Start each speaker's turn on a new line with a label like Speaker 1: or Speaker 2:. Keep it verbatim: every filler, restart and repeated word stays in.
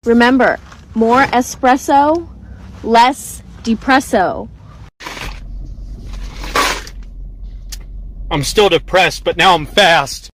Speaker 1: Remember, more espresso, less depresso.
Speaker 2: I'm still depressed, but now I'm fast.